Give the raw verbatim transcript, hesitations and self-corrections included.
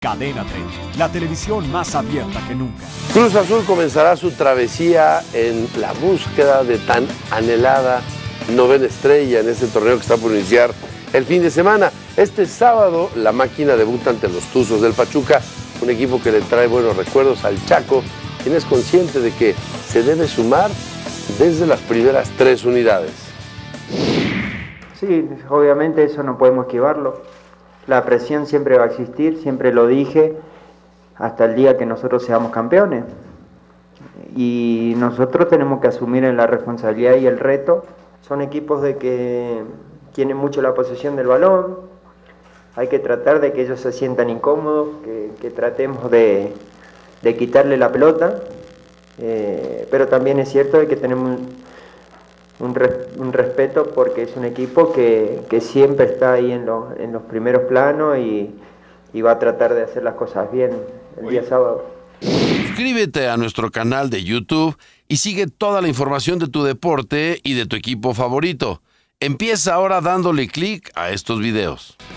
Cadena treinta, la televisión más abierta que nunca. Cruz Azul comenzará su travesía en la búsqueda de tan anhelada novena estrella en este torneo que está por iniciar el fin de semana. Este sábado la máquina debuta ante los Tuzos del Pachuca, un equipo que le trae buenos recuerdos al Chaco, quien es consciente de que se debe sumar desde las primeras tres unidades. Sí, obviamente eso no podemos esquivarlo. La presión siempre va a existir, siempre lo dije, hasta el día que nosotros seamos campeones. Y nosotros tenemos que asumir en la responsabilidad y el reto. Son equipos de que tienen mucho la posesión del balón, hay que tratar de que ellos se sientan incómodos, que, que tratemos de, de quitarle la pelota, eh, pero también es cierto de que tenemos un, un, res, un respeto porque es un equipo que, que siempre está ahí en, lo, en los primeros planos y, y va a tratar de hacer las cosas bien el día sábado. Suscríbete a nuestro canal de YouTube y sigue toda la información de tu deporte y de tu equipo favorito. Empieza ahora dándole clic a estos videos.